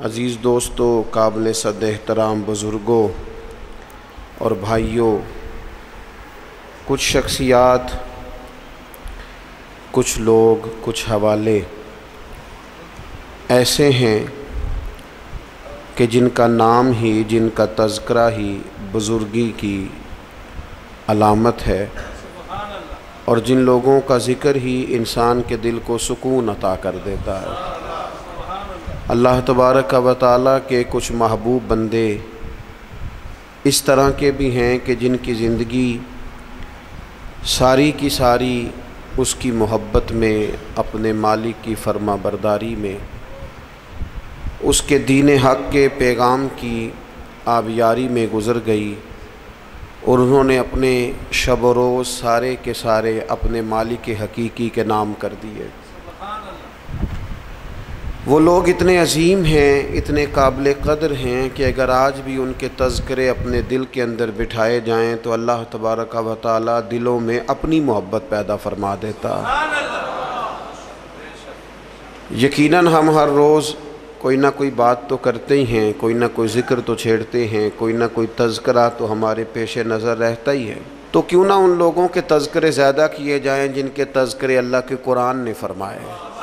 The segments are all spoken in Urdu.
عزیز دوستو، قابل صد احترام بزرگوں اور بھائیوں، کچھ شخصیات، کچھ لوگ، کچھ حوالے ایسے ہیں کہ جن کا نام ہی، جن کا تذکرہ ہی بزرگی کی علامت ہے، اور جن لوگوں کا ذکر ہی انسان کے دل کو سکون عطا کر دیتا ہے۔ اللہ تبارک و تعالیٰ کے کچھ محبوب بندے اس طرح کے بھی ہیں کہ جن کی زندگی ساری کی ساری اس کی محبت میں، اپنے مالک کی فرما برداری میں، اس کے دین حق کے پیغام کی آبیاری میں گزر گئی، اور انہوں نے اپنے شب و روز سارے کے سارے اپنے مالک حقیقی کے نام کر دیے۔ وہ لوگ اتنے عظیم ہیں، اتنے قابل قدر ہیں کہ اگر آج بھی ان کے تذکرے اپنے دل کے اندر بٹھائے جائیں تو اللہ تبارک و تعالیٰ دلوں میں اپنی محبت پیدا فرما دیتا۔ یقیناً ہم ہر روز کوئی نہ کوئی بات تو کرتے ہی ہیں، کوئی نہ کوئی ذکر تو چھیڑتے ہیں، کوئی نہ کوئی تذکرہ تو ہمارے پیش نظر رہتا ہی ہے۔ تو کیوں نہ ان لوگوں کے تذکرے زیادہ کیے جائیں جن کے تذکرے اللہ کے قرآن نے فرمائے،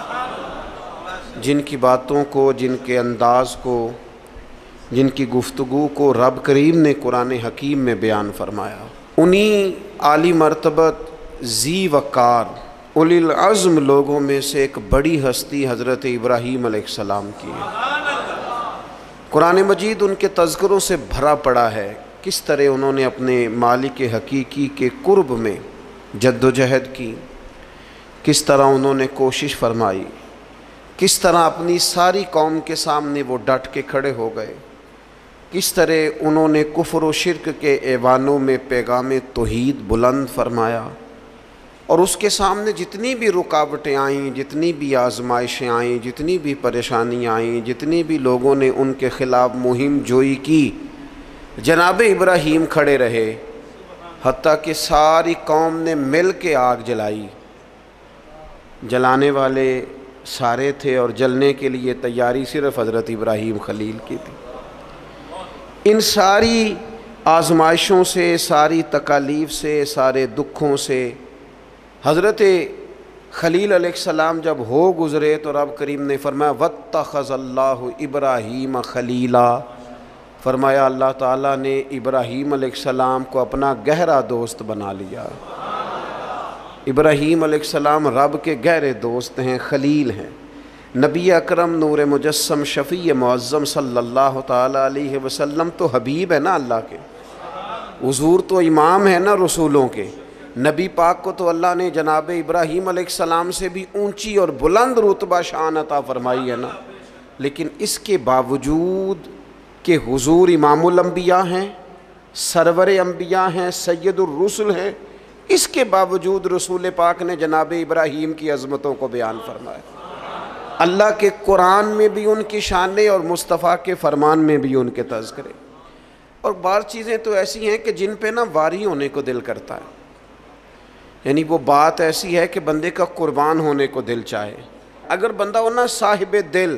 جن کی باتوں کو، جن کے انداز کو، جن کی گفتگو کو رب کریم نے قرآن حکیم میں بیان فرمایا۔ انہی عالی مرتبت، ذی وقار، اولی العزم لوگوں میں سے ایک بڑی ہستی حضرت ابراہیم علیہ السلام کی ہے۔ قرآن مجید ان کے تذکروں سے بھرا پڑا ہے، کس طرح انہوں نے اپنے مالک حقیقی کے قرب میں جد و جہد کی، کس طرح انہوں نے کوشش فرمائی، کس طرح اپنی ساری قوم کے سامنے وہ ڈٹ کے کھڑے ہو گئے، کس طرح انہوں نے کفر و شرک کے ایوانوں میں پیغام توحید بلند فرمایا، اور اس کے سامنے جتنی بھی رکاوٹیں آئیں، جتنی بھی آزمائشیں آئیں، جتنی بھی پریشانیاں آئیں، جتنی بھی لوگوں نے ان کے خلاف مہم جوئی کی، جناب ابراہیم کھڑے رہے، حتیٰ کہ ساری قوم نے مل کے آگ جلائی۔ جلانے والے سارے تھے اور جلنے کے لیے تیاری صرف حضرت ابراہیم خلیل کی تھی۔ ان ساری آزمائشوں سے، ساری تکالیف سے، سارے دکھوں سے حضرت خلیل علیہ السلام جب ہو گزرے تو رب کریم نے فرمایا وَاتَّخَذَ اللَّهُ إِبْرَاهِيمَ خَلِيلًا، فرمایا اللہ تعالیٰ نے ابراہیم علیہ السلام کو اپنا گہرا دوست بنا لیا۔ ابراہیم علیہ السلام رب کے گہرے دوست ہیں، خلیل ہیں۔ نبی اکرم نور مجسم شفیع معظم صلی اللہ تعالیٰ علیہ وسلم تو حبیب ہے نا اللہ کے، حضور تو امام ہے نا رسولوں کے۔ نبی پاک کو تو اللہ نے جناب ابراہیم علیہ السلام سے بھی اونچی اور بلند رتبہ شان عطا فرمائی ہے نا، لیکن اس کے باوجود کہ حضور امام الانبیاء ہیں، سرور انبیاء ہیں، سید الرسل ہیں، اس کے باوجود رسول پاک نے جناب ابراہیم کی عظمتوں کو بیان فرمایا۔ اللہ کے قرآن میں بھی ان کی شانیں اور مصطفیٰ کے فرمان میں بھی ان کے تذکرے۔ اور بعض چیزیں تو ایسی ہیں کہ جن پہ نا واری ہونے کو دل کرتا ہے، یعنی وہ بات ایسی ہے کہ بندے کا قربان ہونے کو دل چاہے۔ اگر بندہ ہونا صاحب دل،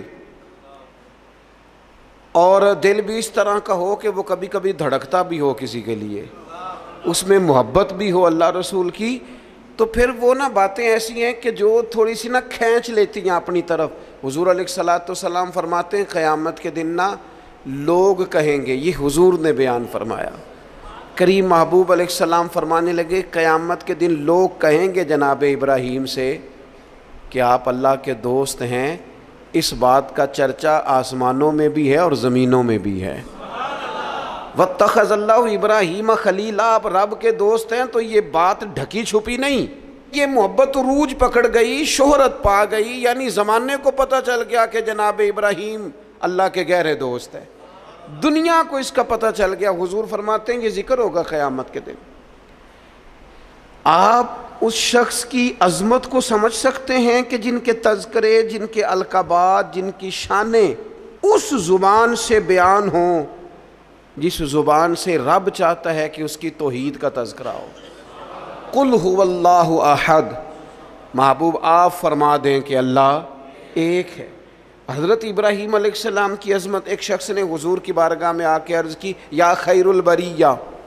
اور دل بھی اس طرح کا ہو کہ وہ کبھی کبھی دھڑکتا بھی ہو کسی کے لیے، اس میں محبت بھی ہو اللہ رسول کی، تو پھر وہ نا باتیں ایسی ہیں کہ جو تھوڑی سی نا کھینچ لیتی ہیں اپنی طرف۔ حضور علیہ السلام فرماتے ہیں قیامت کے دن نا لوگ کہیں گے، یہ حضور نے بیان فرمایا، کریم محبوب علیہ السلام فرمانے لگے قیامت کے دن لوگ کہیں گے جناب ابراہیم سے کہ آپ اللہ کے دوست ہیں، اس بات کا چرچا آسمانوں میں بھی ہے اور زمینوں میں بھی ہے۔ وَاتَّخَذَ اللَّهُ إِبْرَاهِيمَ خَلِيلًا، آپ رب کے دوست ہیں تو یہ بات ڈھکی چھپی نہیں، یہ محبت عروج پکڑ گئی، شہرت پا گئی، یعنی زمانے کو پتہ چل گیا کہ جناب ابراہیم اللہ کے گہرے دوست ہیں، دنیا کو اس کا پتہ چل گیا۔ حضور فرماتے ہیں یہ ذکر ہوگا قیامت کے دن۔ آپ اس شخص کی عظمت کو سمجھ سکتے ہیں کہ جن کے تذکرے، جن کے القابات، جن کی شانیں اس زبان سے بیان ہوں جس زبان سے رب چاہتا ہے کہ اس کی توحید کا تذکرہ ہو۔ قُلْ هُوَ اللَّهُ أَحَدٌ، محبوب آپ فرما دیں کہ اللہ ایک ہے۔ حضرت ابراہیم علیہ السلام کی عظمت، ایک شخص نے حضور کی بارگاہ میں آ کے عرض کی یا خیر البریہ،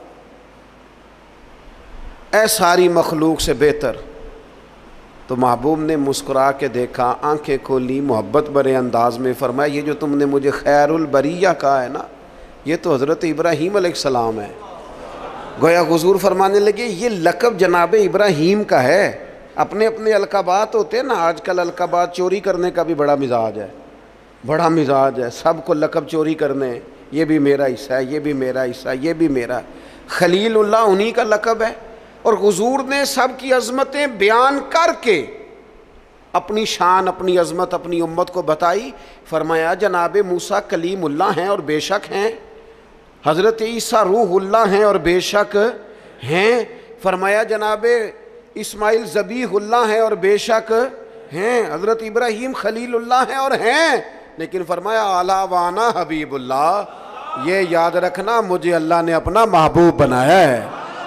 اے ساری مخلوق سے بہتر. تو محبوب نے مسکرا کے دیکھا، آنکھیں کھولی، محبت بھرے انداز میں فرمایا یہ جو تم نے مجھے خیر البریہ کہا ہے نا، یہ تو حضرت ابراہیم علیہ السلام ہے. گویا حضور فرمانے لگے یہ لقب جناب ابراہیم کا ہے. اپنے اپنے القابات ہوتے ہیں نا، آج کل القابات چوری کرنے کا بھی بڑا مزاج ہے، بڑا مزاج ہے، سب کو لقب چوری کرنے، یہ بھی میرا حصہ ہے، یہ بھی میرا حصہ ہے، یہ بھی میرا. خلیل اللہ انہی کا لقب ہے. اور حضور نے سب کی عظمتیں بیان کر کے اپنی شان، اپنی عظمت اپنی امت کو بتائی. فرمایا جناب موسیٰ کلیم اللہ ہیں اور بے شک ہیں، حضرت عیسیٰ روح اللہ ہیں اور بے شک ہیں. فرمایا جناب اسماعیل ذبیح اللہ ہیں اور بے شک ہیں، حضرت ابراہیم خلیل اللہ ہیں اور ہیں. لیکن فرمایا اعلیٰ وانا حبیب اللہ، یہ یاد رکھنا مجھے اللہ نے اپنا محبوب بنایا ہے،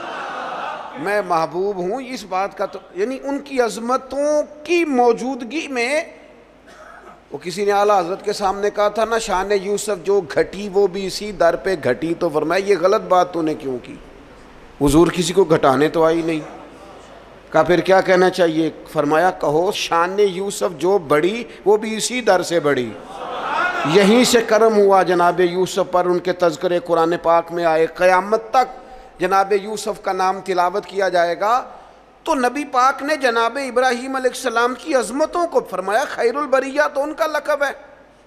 میں محبوب ہوں. اس بات کا تو یعنی ان کی عظمتوں کی موجودگی میں، وہ کسی نے اعلیٰ حضرت کے سامنے کہا تھا نا شان یوسف جو گھٹی وہ بھی اسی در پہ گھٹی، تو فرمایا یہ غلط بات تو نے کیوں کی؟ حضور کسی کو گھٹانے تو آئی نہیں. کہا پھر کیا کہنا چاہیے؟ فرمایا کہو شان یوسف جو بڑی وہ بھی اسی در سے بڑی. یہیں سے کرم ہوا جناب یوسف پر، ان کے تذکرے قرآن پاک میں آئے، قیامت تک جناب یوسف کا نام تلاوت کیا جائے گا. تو نبی پاک نے جناب ابراہیم علیہ السلام کی عظمتوں کو فرمایا خیر البریہ تو ان کا لقب ہے،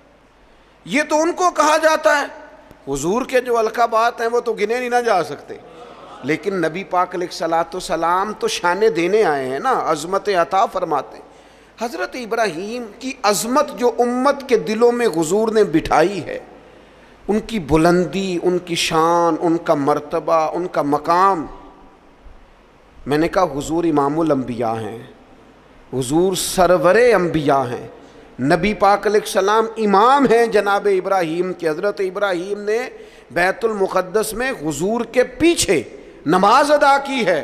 یہ تو ان کو کہا جاتا ہے. حضور کے جو القابات ہیں وہ تو گنے نہیں نہ جا سکتے، لیکن نبی پاک علیہ السلام تو شانے دینے آئے ہیں نا، عظمت عطا فرماتے ہیں. حضرت ابراہیم کی عظمت جو امت کے دلوں میں حضور نے بٹھائی ہے، ان کی بلندی، ان کی شان، ان کا مرتبہ، ان کا مقام. میں نے کہا حضور امام الانبیاء ہیں، حضور سرور انبیاء ہیں، نبی پاک علیہ السلام امام ہیں جناب ابراہیم کے. حضرت ابراہیم نے بیت المقدس میں حضور کے پیچھے نماز ادا کی ہے.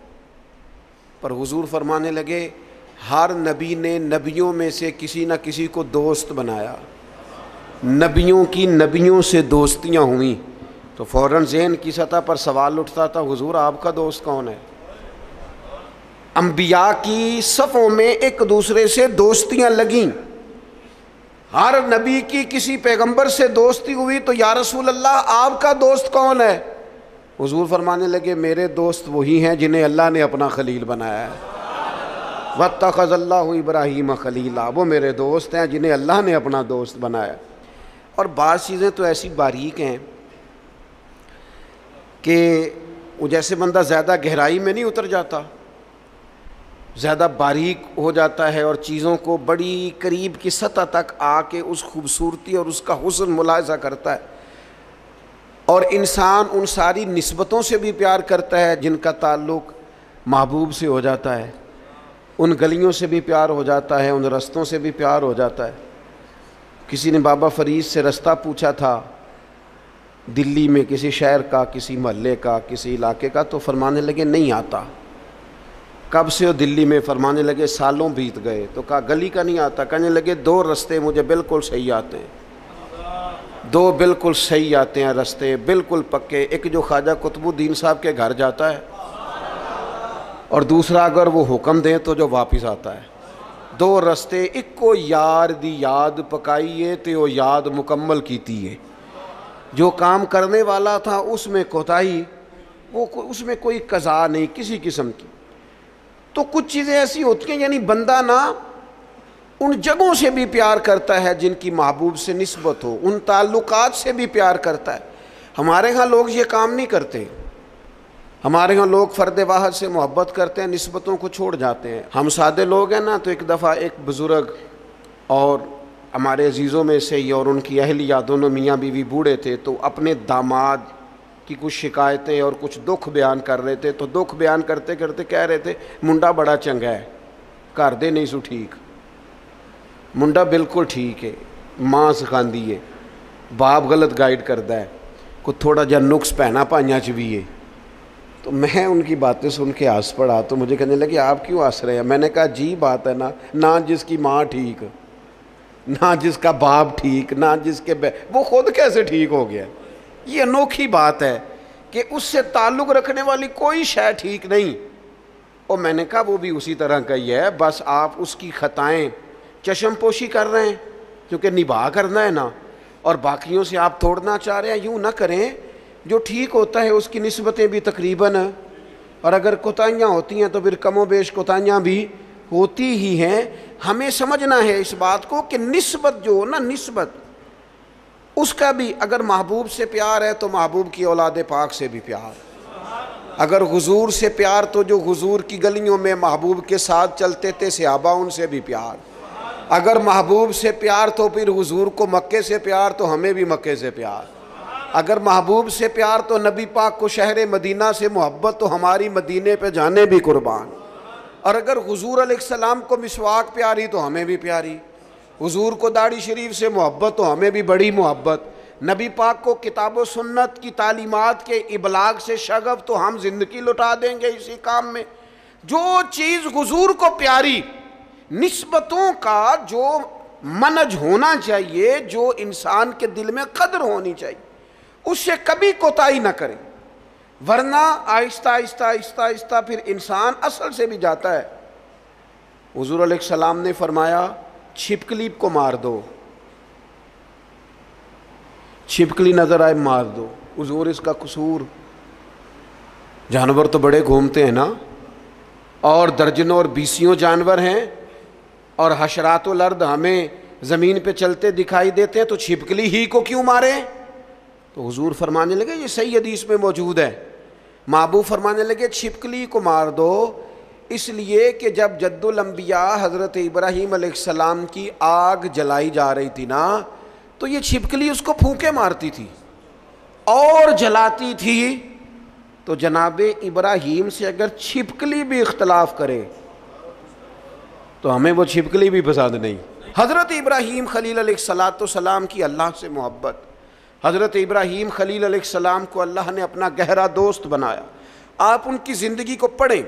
پر حضور فرمانے لگے ہر نبی نے نبیوں میں سے کسی نہ کسی کو دوست بنایا، نبیوں کی نبیوں سے دوستیاں ہوئیں. تو فوراً ذہن کی سطح پر سوال اٹھتا تھا حضور آپ کا دوست کون ہے؟ انبیاء کی صفوں میں ایک دوسرے سے دوستیاں لگیں، ہر نبی کی کسی پیغمبر سے دوستی ہوئی تو یا رسول اللہ آپ کا دوست کون ہے؟ حضور فرمانے لگے میرے دوست وہی ہیں جنہیں اللہ نے اپنا خلیل بنایا ہے. وَاتَّخَذَ اللَّهُ إِبْرَاهِيمَ خَلِيلًا، وہ میرے دوست ہیں جنہیں اللہ نے اپنا دوست بنایا. اور بعض چیزیں تو ایسی باریک ہیں کہ وہ جیسے بندہ زیادہ گہرائی میں نہیں اتر جاتا، زیادہ باریک ہو جاتا ہے اور چیزوں کو بڑی قریب کی سطح تک آ کے اس خوبصورتی اور اس کا حسن ملاحظہ کرتا ہے. اور انسان ان ساری نسبتوں سے بھی پیار کرتا ہے جن کا تعلق محبوب سے ہو جاتا ہے، ان گلیوں سے بھی پیار ہو جاتا ہے، ان رستوں سے بھی پیار ہو جاتا ہے. کسی نے بابا فرید سے رستہ پوچھا تھا دلی میں کسی شہر کا، کسی محلے کا، کسی علاقے کا، تو فرمانے لگے نہیں آتا. کب سے ہو دلی میں؟ فرمانے لگے سالوں بیت گئے. تو کہا گلی کا نہیں آتا؟ کہنے لگے دو رستے مجھے بالکل صحیح آتے ہیں، دو بالکل صحیح آتے ہیں رستے، بالکل پکے. ایک جو خواجہ قطب الدین صاحب کے گھر جاتا ہے، اور دوسرا اگر وہ حکم دیں تو جو واپس آتا ہے. دو رستے، ایک کو یار دی یاد پکائیے تے وہ یاد مکمل کیتی ہے. جو کام کرنے والا تھا اس میں کوتاہی، وہ اس میں کوئی قضا نہیں کسی قسم کی. تو کچھ چیزیں ایسی ہوتی ہیں یعنی بندہ نا ان جگہوں سے بھی پیار کرتا ہے جن کی محبوب سے نسبت ہو، ان تعلقات سے بھی پیار کرتا ہے. ہمارے ہاں لوگ یہ کام نہیں کرتے، ہمارے ہاں لوگ فرد واحد سے محبت کرتے ہیں، نسبتوں کو چھوڑ جاتے ہیں. ہم سادے لوگ ہیں نا. تو ایک دفعہ ایک بزرگ اور ہمارے عزیزوں میں سے ہی اور ان کی اہلیہ دونوں میاں بیوی بوڑھے تھے، تو اپنے داماد کی کچھ شکایتیں اور کچھ دکھ بیان کر رہے تھے. تو دکھ بیان کرتے کرتے کہہ رہے تھے منڈا بڑا چنگا ہے، گھر دے نہیں سو ٹھیک، منڈا بالکل ٹھیک ہے، ماں سکھاندی ہے، باپ غلط گائیڈ کرتا ہے، کو تھوڑا جا نقص پہنا پائیاں چ بھی ہے. تو میں ان کی باتیں سن کے ہنس پڑا. تو مجھے کہنے لگے آپ کیوں ہنس رہے ہیں؟ میں نے کہا جی بات ہے نا، نہ جس کی ماں ٹھیک نہ جس کا باپ ٹھیک، نہ جس کے وہ خود کیسے ٹھیک ہو گیا؟ یہ انوکھی بات ہے کہ اس سے تعلق رکھنے والی کوئی شے ٹھیک نہیں۔ اور میں نے کہا وہ بھی اسی طرح کا ہی ہے، بس آپ اس کی خطائیں چشم پوشی کر رہے ہیں کیونکہ نباہ کرنا ہے نا، اور باقیوں سے آپ توڑنا چاہ رہے ہیں۔ یوں نہ کریں، جو ٹھیک ہوتا ہے اس کی نسبتیں بھی تقریباً، اور اگر کوتاہیاں ہوتی ہیں تو پھر کم و بیش کوتاہیاں بھی ہوتی ہی ہیں۔ ہمیں سمجھنا ہے اس بات کو کہ نسبت جو نا، نسبت اس کا بھی، اگر محبوب سے پیار ہے تو محبوب کی اولاد پاک سے بھی پیار، اگر حضور سے پیار تو جو حضور کی گلیوں میں محبوب کے ساتھ چلتے تھے صحابہ ان سے بھی پیار، اگر محبوب سے پیار تو پھر حضور کو مکے سے پیار تو ہمیں بھی مکے سے پیار، اگر محبوب سے پیار تو نبی پاک کو شہر مدینہ سے محبت تو ہماری مدینے پہ جانے بھی قربان، اور اگر حضور علیہ السلام کو مسواک پیاری تو ہمیں بھی پیاری، حضور کو داڑھی شریف سے محبت تو ہمیں بھی بڑی محبت، نبی پاک کو کتاب و سنت کی تعلیمات کے ابلاغ سے شغف تو ہم زندگی لٹا دیں گے اسی کام میں۔ جو چیز حضور کو پیاری، نسبتوں کا جو منج ہونا چاہیے، جو انسان کے دل میں قدر ہونی چاہیے، اس سے کبھی کوتاہی نہ کریں، ورنہ آہستہ آہستہ آہستہ آہستہ پھر انسان اصل سے بھی جاتا ہے۔ حضور علیہ السلام نے فرمایا چھپکلی کو مار دو، چھپکلی نظر آئے مار دو۔ حضور اس کا قصور، جانور تو بڑے گھومتے ہیں نا، اور درجنوں اور بیسیوں جانور ہیں، اور حشرات الارض ہمیں زمین پہ چلتے دکھائی دیتے ہیں، تو چھپکلی ہی کو کیوں مارے؟ تو حضور فرمانے لگے، یہ صحیح حدیث میں موجود ہے، محبوب فرمانے لگے چھپکلی کو مار دو، اس لیے کہ جب جد الانبیاء حضرت ابراہیم علیہ السلام کی آگ جلائی جا رہی تھی نا، تو یہ چھپکلی اس کو پھونکے مارتی تھی اور جلاتی تھی۔ تو جناب ابراہیم سے اگر چھپکلی بھی اختلاف کرے تو ہمیں وہ چھپکلی بھی پسند نہیں۔ حضرت ابراہیم خلیل علیہ السلام کی اللہ سے محبت، حضرت ابراہیم خلیل علیہ السلام کو اللہ نے اپنا گہرا دوست بنایا۔ آپ ان کی زندگی کو پڑھیں،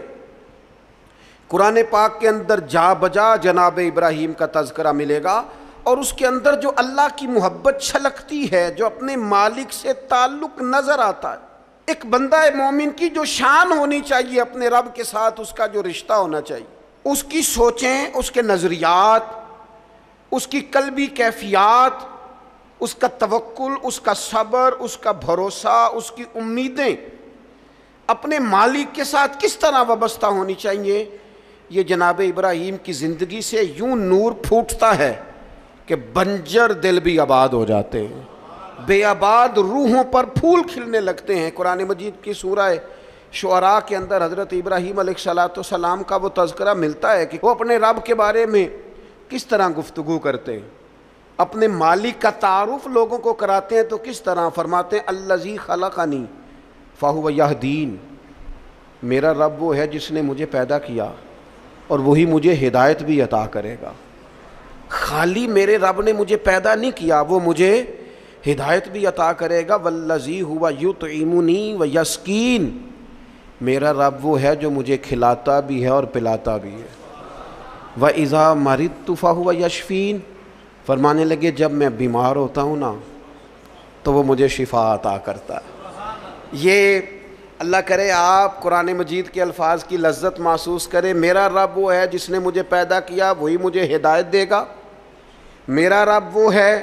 قرآن پاک کے اندر جا بجا جناب ابراہیم کا تذکرہ ملے گا، اور اس کے اندر جو اللہ کی محبت چھلکتی ہے، جو اپنے مالک سے تعلق نظر آتا ہے۔ ایک بندہ مومن کی جو شان ہونی چاہیے اپنے رب کے ساتھ، اس کا جو رشتہ ہونا چاہیے، اس کی سوچیں، اس کے نظریات، اس کی قلبی کیفیات، اس کا توکل، اس کا صبر، اس کا بھروسہ، اس کی امیدیں اپنے مالک کے ساتھ کس طرح وابستہ ہونی چاہیے۔ یہ جناب ابراہیم کی زندگی سے یوں نور پھوٹتا ہے کہ بنجر دل بھی آباد ہو جاتے ہیں، بے آباد روحوں پر پھول کھلنے لگتے ہیں۔ قرآن مجید کی سورہ شعراء کے اندر حضرت ابراہیم علیہ السلام کا وہ تذکرہ ملتا ہے کہ وہ اپنے رب کے بارے میں کس طرح گفتگو کرتے ہیں، اپنے مالک کا تعارف لوگوں کو کراتے ہیں، تو کس طرح فرماتے ہیں الذی خلقنی فہو یہدین، میرا رب وہ ہے جس نے مجھے پیدا کیا اور وہی مجھے ہدایت بھی عطا کرے گا۔ خالی میرے رب نے مجھے پیدا نہیں کیا، وہ مجھے ہدایت بھی عطا کرے گا۔ والذی ہوا یطعمنی ویسقین، میرا رب وہ ہے جو مجھے کھلاتا بھی ہے اور پلاتا بھی ہے۔ وَإِذَا مَرِضْتُ فَهُوَ يَشْفِينِ، فرمانے لگے جب میں بیمار ہوتا ہوں نا تو وہ مجھے شفا عطا کرتا ہے۔ یہ اللہ کرے آپ قرآن مجید کے الفاظ کی لذت محسوس کریں۔ میرا رب وہ ہے جس نے مجھے پیدا کیا، وہی مجھے ہدایت دے گا۔ میرا رب وہ ہے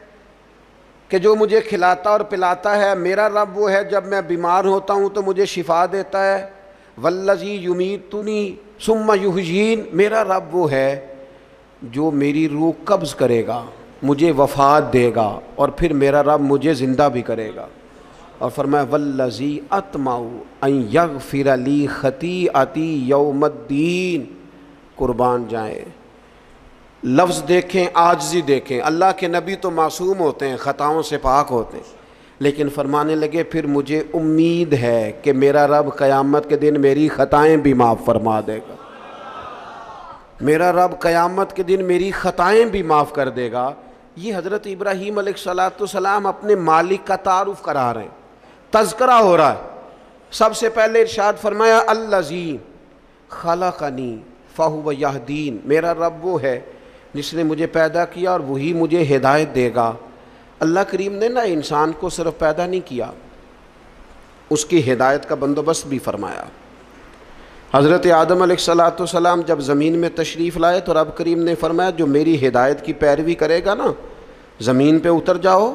کہ جو مجھے کھلاتا اور پلاتا ہے۔ میرا رب وہ ہے جب میں بیمار ہوتا ہوں تو مجھے شفا دیتا ہے۔ والذی یمیتنی ثم یحیین، میرا رب وہ ہے جو میری روح قبض کرے گا، مجھے وفات دے گا، اور پھر میرا رب مجھے زندہ بھی کرے گا۔ اور فرمایا والذی اطمع ان یغفر لی خطیئتی یوم الدین، قربان جائیں، لفظ دیکھیں، عاجزی دیکھیں۔ اللہ کے نبی تو معصوم ہوتے ہیں، خطاؤں سے پاک ہوتے ہیں، لیکن فرمانے لگے پھر مجھے امید ہے کہ میرا رب قیامت کے دن میری خطائیں بھی معاف فرما دے گا، میرا رب قیامت کے دن میری خطائیں بھی معاف کر دے گا۔ یہ حضرت ابراہیم علیہ السلام اپنے مالک کا تعارف کرا رہے ہیں، تذکرہ ہو رہا ہے۔ سب سے پہلے ارشاد فرمایا الذی خلقنی فہو یہدین، میرا رب وہ ہے جس نے مجھے پیدا کیا اور وہی مجھے ہدایت دے گا۔ اللہ کریم نے نا انسان کو صرف پیدا نہیں کیا، اس کی ہدایت کا بندوبست بھی فرمایا۔ حضرت آدم علیہ السلام جب زمین میں تشریف لائے تو رب کریم نے فرمایا جو میری ہدایت کی پیروی کرے گا نا زمین پہ اتر جاؤ،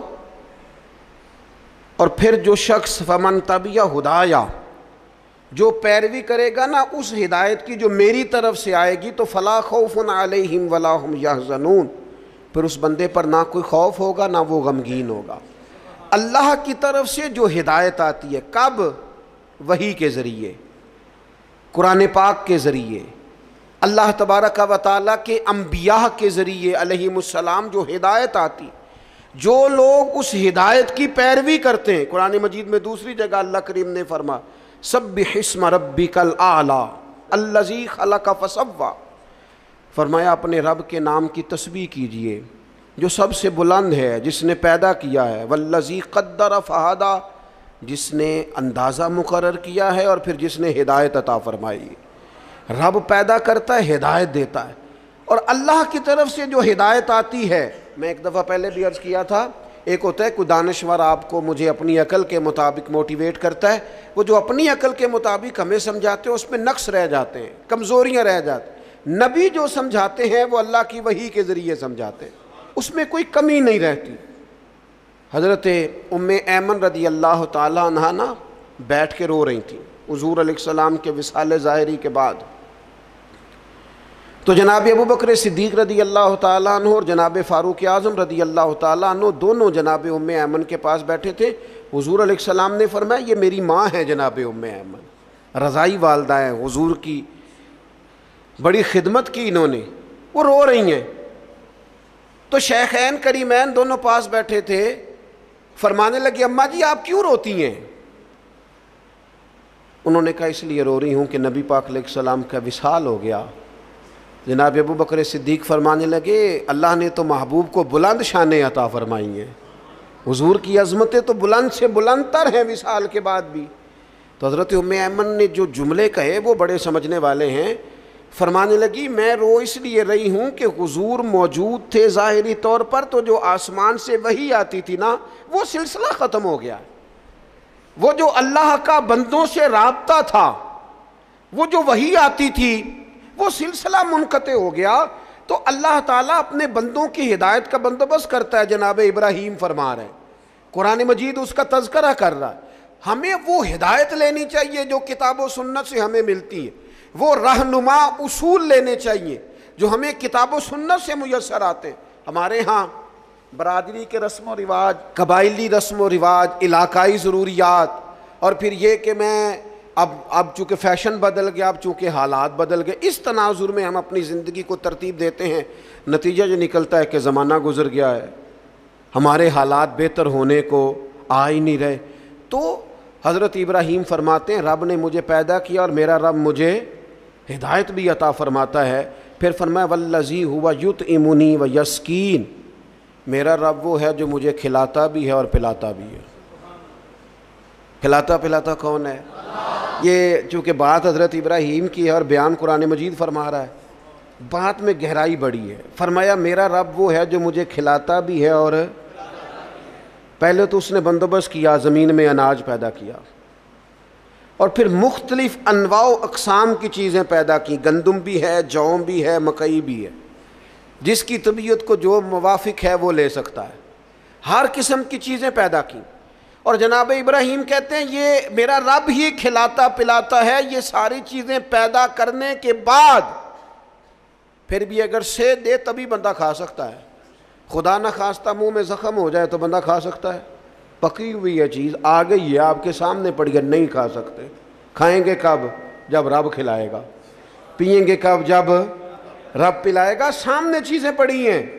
اور پھر جو شخص فمن تبع ہدایا، جو پیروی کرے گا نا اس ہدایت کی جو میری طرف سے آئے گی، تو فلا خوف علیہم ولا ہم یحزنون، پھر اس بندے پر نہ کوئی خوف ہوگا نہ وہ غمگین ہوگا۔ اللہ کی طرف سے جو ہدایت آتی ہے، کب؟ وحی کے ذریعے، قرآن پاک کے ذریعے، اللہ تبارک و تعالیٰ کے انبیاء کے ذریعے علیہم السلام جو ہدایت آتی، جو لوگ اس ہدایت کی پیروی کرتے ہیں۔ قرآن مجید میں دوسری جگہ اللہ کریم نے فرمایا سبح اسم ربک الاعلی الذی خلق فسوی، فرمایا اپنے رب کے نام کی تسبیح کیجئے جو سب سے بلند ہے، جس نے پیدا کیا ہے، والذی قدر فہدی، جس نے اندازہ مقرر کیا ہے اور پھر جس نے ہدایت عطا فرمائی۔ رب پیدا کرتا ہے، ہدایت دیتا ہے، اور اللہ کی طرف سے جو ہدایت آتی ہے، میں ایک دفعہ پہلے بھی عرض کیا تھا، ایک ہوتا ہے کوئی دانشور آپ کو مجھے اپنی عقل کے مطابق موٹیویٹ کرتا ہے، وہ جو اپنی عقل کے مطابق ہمیں سمجھاتے ہیں اس میں نقص رہ جاتے ہیں، کمزوریاں رہ جاتی ہیں۔ نبی جو سمجھاتے ہیں وہ اللہ کی وحی کے ذریعے سمجھاتے ہیں، اس میں کوئی کمی نہیں رہتی۔ حضرت ام ایمن رضی اللہ تعالیٰ عنہا نا بیٹھ کے رو رہی تھیں حضور علیہ السلام کے وصال ظاہری کے بعد، تو جناب ابو بکر صدیق رضی اللہ تعالیٰ عنہ اور جناب فاروق اعظم رضی اللہ تعالیٰ عنہ دونوں جناب ام ایمن کے پاس بیٹھے تھے۔ حضور علیہ السلام نے فرمایا یہ میری ماں ہے جناب ام ایمن، رضائی والدہ ہیں، حضور کی بڑی خدمت کی انہوں نے، وہ رو رہی ہیں۔ تو شیخین کریمین دونوں پاس بیٹھے تھے، فرمانے لگی اماں جی آپ کیوں روتی ہیں؟ انہوں نے کہا اس لیے رو رہی ہوں کہ نبی پاک علیہ السلام کا وصال ہو گیا۔ جناب ابو بکر صدیق فرمانے لگے اللہ نے تو محبوب کو بلند شانیں عطا فرمائی ہیں، حضور کی عظمتیں تو بلند سے بلند تر ہیں وصال کے بعد بھی۔ تو حضرت ام ایمن نے جو جملے کہے وہ بڑے سمجھنے والے ہیں، فرمانے لگی میں رو اس لیے رہی ہوں کہ حضور موجود تھے ظاہری طور پر، تو جو آسمان سے وحی آتی تھی نا وہ سلسلہ ختم ہو گیا، وہ جو اللہ کا بندوں سے رابطہ تھا، وہ جو وحی آتی تھی وہ سلسلہ منقطع ہو گیا۔ تو اللہ تعالیٰ اپنے بندوں کی ہدایت کا بندوبست کرتا ہے، جناب ابراہیم فرما رہے ہیں، قرآن مجید اس کا تذکرہ کر رہا ہے۔ ہمیں وہ ہدایت لینی چاہیے جو کتاب و سنت سے ہمیں ملتی ہے، وہ رہنما اصول لینے چاہیے جو ہمیں کتاب و سنت سے میسر آتے ہیں۔ ہمارے ہاں برادری کے رسم و رواج، قبائلی رسم و رواج، علاقائی ضروریات، اور پھر یہ کہ میں اب چونکہ فیشن بدل گیا، اب چونکہ حالات بدل گئے، اس تناظر میں ہم اپنی زندگی کو ترتیب دیتے ہیں، نتیجہ جو نکلتا ہے کہ زمانہ گزر گیا ہے، ہمارے حالات بہتر ہونے کو آ ہی نہیں رہے۔ تو حضرت ابراہیم فرماتے ہیں رب نے مجھے پیدا کیا اور میرا رب مجھے ہدایت بھی عطا فرماتا ہے۔ پھر فرمایا والذی ہوا یطعمنی و یسکین، میرا رب وہ ہے جو مجھے کھلاتا بھی ہے اور پلاتا بھی ہے۔ کھلاتا پلاتا کون ہے؟ یہ چونکہ بات حضرت ابراہیم کی ہے اور بیان قرآن مجید فرما رہا ہے، بات میں گہرائی بڑی ہے۔ فرمایا میرا رب وہ ہے جو مجھے کھلاتا بھی ہے، اور پہلے تو اس نے بندوبست کیا، زمین میں اناج پیدا کیا، اور پھر مختلف انواع و اقسام کی چیزیں پیدا کی، گندم بھی ہے، جوں بھی ہے، مکئی بھی ہے، جس کی طبیعت کو جو موافق ہے وہ لے سکتا ہے، ہر قسم کی چیزیں پیدا کی۔ اور جناب ابراہیم کہتے ہیں یہ میرا رب ہی کھلاتا پلاتا ہے، یہ ساری چیزیں پیدا کرنے کے بعد پھر بھی اگر سے دے تبھی بندہ کھا سکتا ہے، خدا نہ خواستہ منہ میں زخم ہو جائے تو بندہ کھا سکتا ہے؟ پکی ہوئی ہے چیز، آ گئی ہے آپ کے سامنے پڑی ہے، نہیں کھا سکتے۔ کھائیں گے کب؟ جب رب کھلائے گا۔ پئیں گے کب؟ جب رب پلائے گا۔ سامنے چیزیں پڑی ہیں،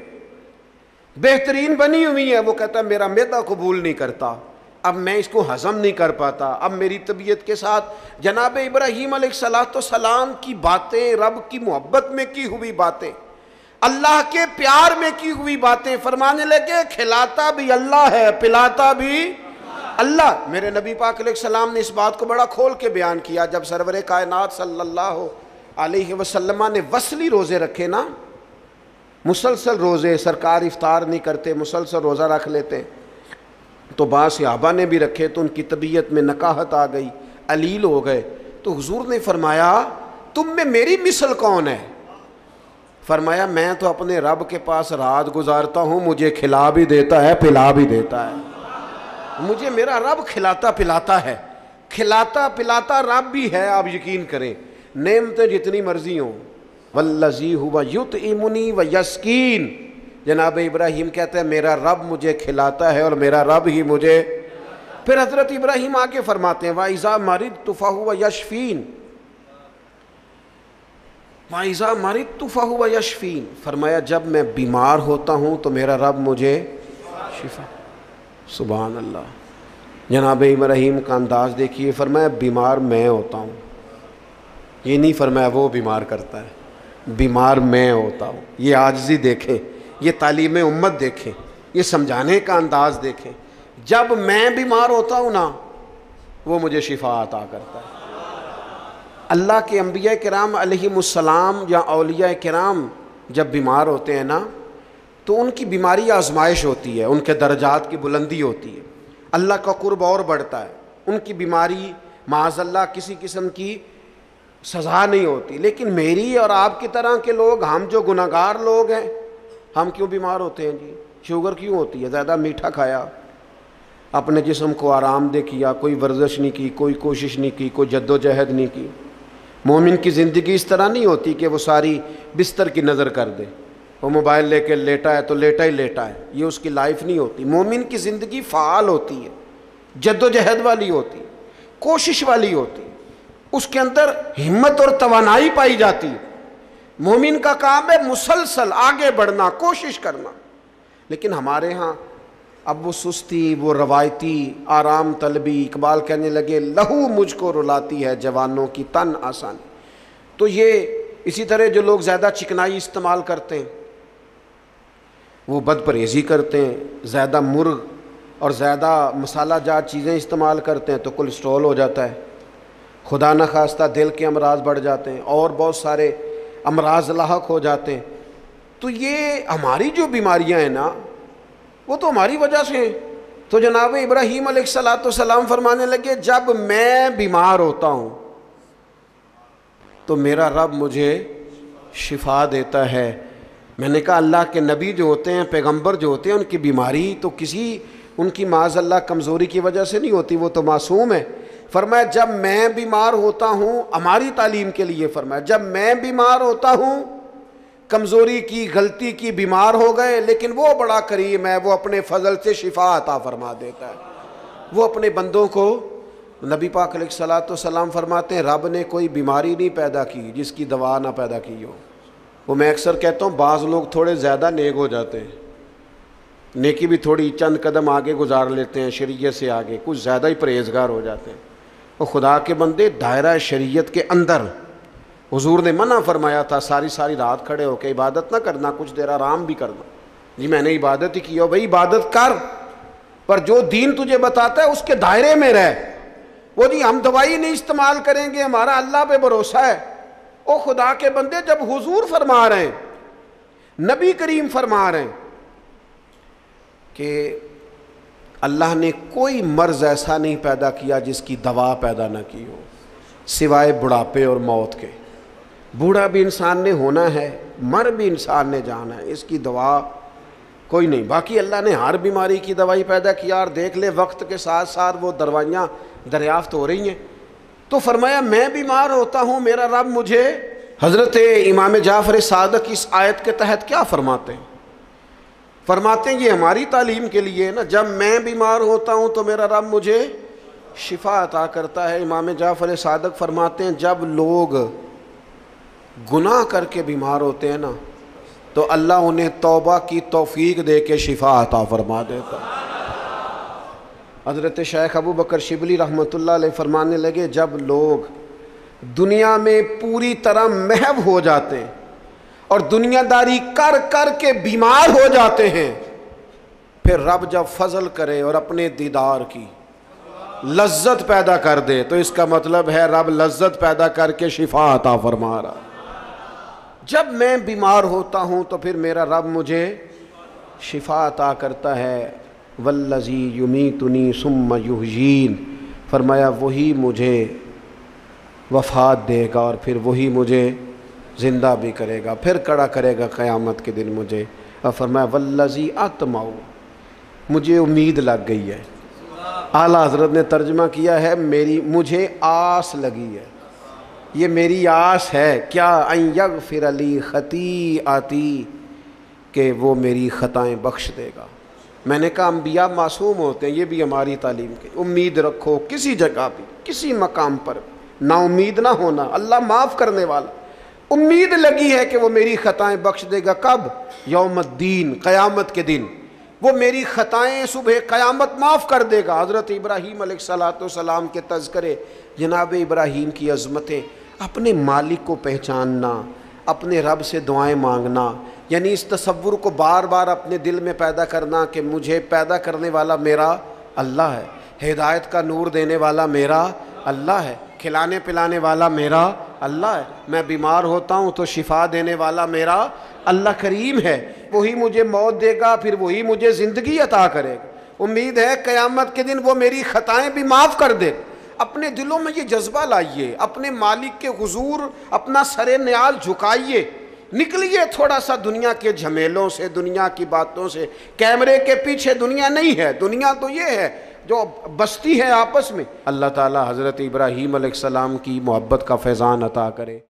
بہترین بنی ہوئی ہیں، وہ کہتا ہے میرا معدہ قبول نہیں کرتا، اب میں اس کو ہضم نہیں کر پاتا، اب میری طبیعت کے ساتھ جناب ابراہیم علیہ السلام کی باتیں، رب کی محبت میں کی ہوئی باتیں، اللہ کے پیار میں کی ہوئی باتیں، فرمانے لگے کھلاتا بھی اللہ ہے، پلاتا بھی اللہ۔ میرے نبی پاک علیہ السلام نے اس بات کو بڑا کھول کے بیان کیا جب سرور کائنات صلی اللہ علیہ وسلم نے وصلی روزے رکھے نا، مسلسل روزے، سرکار افطار نہیں کرتے، مسلسل روزہ رکھ لیتے. تو بعض صحابہ نے بھی رکھے تو ان کی طبیعت میں نکاہت آ گئی، علیل ہو گئے. تو حضور نے فرمایا تم میں میری مثل کون ہے؟ فرمایا میں تو اپنے رب کے پاس رات گزارتا ہوں، مجھے کھلا بھی دیتا ہے پلا بھی دیتا ہے. مجھے میرا رب کھلاتا پلاتا ہے، کھلاتا پلاتا رب بھی ہے. آپ یقین کریں نعمتیں جتنی مرضی ہوں. والذی ہوا یطعمنی ویسقین، جناب ابراہیم کہتے ہیں میرا رب مجھے کھلاتا ہے اور میرا رب ہی مجھے. پھر حضرت ابراہیم آگے فرماتے ہیں وَإِذَا مَرِضْتُ فَهُوَ يَشْفِينِ، وَإِذَا مَرِضْتُ فَهُوَ يَشْفِينِ، فرمایا جب میں بیمار ہوتا ہوں تو میرا رب مجھے شفا. سبحان اللہ. جناب ابراہیم کا انداز دیکھیے، فرمایا بیمار میں ہوتا ہوں، یہ نہیں فرمایا وہ بیمار کرتا ہے، بیمار میں ہوتا ہوں. یہ عاجزی دیکھیں، یہ تعلیم امت دیکھیں، یہ سمجھانے کا انداز دیکھیں. جب میں بیمار ہوتا ہوں نا وہ مجھے شفا عطا کرتا ہے. اللہ کے انبیاء کرام علیہم السلام یا اولیاء کرام جب بیمار ہوتے ہیں نا تو ان کی بیماری آزمائش ہوتی ہے، ان کے درجات کی بلندی ہوتی ہے، اللہ کا قرب اور بڑھتا ہے. ان کی بیماری معاذ اللہ کسی قسم کی سزا نہیں ہوتی. لیکن میری اور آپ کی طرح کے لوگ، ہم جو گناہگار لوگ ہیں، ہم کیوں بیمار ہوتے ہیں جی؟ شوگر کیوں ہوتی ہے؟ زیادہ میٹھا کھایا، اپنے جسم کو آرام دہ کیا، کوئی ورزش نہیں کی، کوئی کوشش نہیں کی، کوئی جد و جہد نہیں کی. مومن کی زندگی اس طرح نہیں ہوتی کہ وہ ساری بستر کی نظر کر دے، وہ موبائل لے کے لیٹا ہے تو لیٹا ہی لیٹا ہے. یہ اس کی لائف نہیں ہوتی. مومن کی زندگی فعال ہوتی ہے، جد و جہد والی ہوتی ہے، کوشش والی ہوتی ہے، اس کے اندر ہمت اور توانائی پائی جاتی ہے. مومن کا کام ہے مسلسل آگے بڑھنا، کوشش کرنا. لیکن ہمارے ہاں اب وہ سستی، وہ روایتی آرام طلبی، اقبال کہنے لگے لہو مجھ کو رلاتی ہے جوانوں کی تن آسانی. تو یہ اسی طرح جو لوگ زیادہ چکنائی استعمال کرتے ہیں، وہ بد پرہیزی کرتے ہیں، زیادہ مرغ اور زیادہ مسالہ جات چیزیں استعمال کرتے ہیں تو کولیسٹرول ہو جاتا ہے، خدا نخواستہ دل کے امراض بڑھ جاتے ہیں اور بہت سارے امراض لاحق ہو جاتے ہیں. تو یہ ہماری جو بیماریاں ہیں نا وہ تو ہماری وجہ سے ہیں. تو جناب ابراہیم علیہ السلام فرمانے لگے جب میں بیمار ہوتا ہوں تو میرا رب مجھے شفا دیتا ہے. میں نے کہا اللہ کے نبی جو ہوتے ہیں، پیغمبر جو ہوتے ہیں، ان کی بیماری تو کسی ان کی معاذ اللہ کمزوری کی وجہ سے نہیں ہوتی، وہ تو معصوم ہے. فرمایا جب میں بیمار ہوتا ہوں، ہماری تعلیم کے لیے فرمایا جب میں بیمار ہوتا ہوں، کمزوری کی، غلطی کی، بیمار ہو گئے، لیکن وہ بڑا کریم ہے، وہ اپنے فضل سے شفا عطا فرما دیتا ہے. وہ اپنے بندوں کو، نبی پاک علیہ الصلوۃ والسلام فرماتے ہیں رب نے کوئی بیماری نہیں پیدا کی جس کی دوا نہ پیدا کی ہو. وہ میں اکثر کہتا ہوں بعض لوگ تھوڑے زیادہ نیک ہو جاتے ہیں، نیکی بھی تھوڑی چند قدم آگے گزار لیتے ہیں شریعت سے آگے، کچھ زیادہ ہی پرہیزگار ہو جاتے ہیں. وہ خدا کے بندے دائرہ شریعت کے اندر، حضور نے منع فرمایا تھا ساری رات کھڑے ہو کے عبادت نہ کرنا، کچھ دیر آرام بھی کرنا. جی میں نے عبادت ہی کی ہو، بھائی عبادت کر، پر جو دین تجھے بتاتا ہے اس کے دائرے میں رہ. وہ جی ہم دوائی نہیں استعمال کریں گے، ہمارا اللہ پہ بھروسہ ہے. او خدا کے بندے جب حضور فرما رہے ہیں، نبی کریم فرما رہے ہیں کہ اللہ نے کوئی مرض ایسا نہیں پیدا کیا جس کی دوا پیدا نہ کی ہو سوائے بڑھاپے اور موت کے. بوڑھا بھی انسان نے ہونا ہے، مر بھی انسان نے جانا ہے، اس کی دوا کوئی نہیں. باقی اللہ نے ہر بیماری کی دوائی پیدا کیا، اور دیکھ لے وقت کے ساتھ ساتھ وہ دوائیاں دریافت ہو رہی ہیں. تو فرمایا میں بیمار ہوتا ہوں، میرا رب مجھے. حضرت امام جعفر صادق اس آیت کے تحت کیا فرماتے ہیں؟ فرماتے ہیں یہ ہماری تعلیم کے لیے نا، جب میں بیمار ہوتا ہوں تو میرا رب مجھے شفا عطا کرتا ہے. امام جعفر صادق فرماتے ہیں جب لوگ گناہ کر کے بیمار ہوتے ہیں نا تو اللہ انہیں توبہ کی توفیق دے کے شفا عطا فرما دیتا. حضرت شیخ ابو بکر شبلی رحمۃ اللہ علیہ فرمانے لگے جب لوگ دنیا میں پوری طرح محو ہو جاتے ہیں اور دنیا داری کر کر کے بیمار ہو جاتے ہیں، پھر رب جب فضل کرے اور اپنے دیدار کی لذت پیدا کر دے تو اس کا مطلب ہے رب لذت پیدا کر کے شفا عطا فرما رہا. جب میں بیمار ہوتا ہوں تو پھر میرا رب مجھے شفا عطا کرتا ہے. والذی یمیتنی ثم یحیین، فرمایا وہی مجھے وفات دے گا اور پھر وہی مجھے زندہ بھی کرے گا، پھر کھڑا کرے گا قیامت کے دن مجھے. اور فرمایا والذی اطمع، مجھے امید لگ گئی ہے. اعلیٰ حضرت نے ترجمہ کیا ہے مجھے آس لگی ہے، یہ میری آس ہے. کیا؟ ان یغفر لی خطیئتی، کہ وہ میری خطائیں بخش دے گا. میں نے کہا انبیاء معصوم ہوتے ہیں، یہ بھی ہماری تعلیم کی. امید رکھو کسی جگہ بھی، کسی مقام پر نا امید نہ ہونا. اللہ معاف کرنے والا. امید لگی ہے کہ وہ میری خطائیں بخش دے گا. کب؟ یوم الدین، قیامت کے دن. وہ میری خطائیں صبح قیامت معاف کر دے گا. حضرت ابراہیم علیہ السلام کے تذکرے، جناب ابراہیم کی عظمتیں، اپنے مالک کو پہچاننا، اپنے رب سے دعائیں مانگنا، یعنی اس تصور کو بار بار اپنے دل میں پیدا کرنا کہ مجھے پیدا کرنے والا میرا اللہ ہے، ہدایت کا نور دینے والا میرا اللہ ہے، کھلانے پلانے والا میرا اللہ ہے، میں بیمار ہوتا ہوں تو شفا دینے والا میرا اللہ کریم ہے، وہی مجھے موت دے گا پھر وہی مجھے زندگی عطا کرے گا. امید ہے قیامت کے دن وہ میری خطائیں بھی معاف کر دے. اپنے دلوں میں یہ جذبہ لائیے، اپنے مالک کے حضور اپنا سر نیال جھکائیے، نکلیے تھوڑا سا دنیا کے جھمیلوں سے، دنیا کی باتوں سے. کیمرے کے پیچھے دنیا نہیں ہے، دنیا تو یہ ہے جو بستی ہے آپس میں. اللہ تعالی حضرت ابراہیم علیہ السلام کی محبت کا فیضان عطا کرے.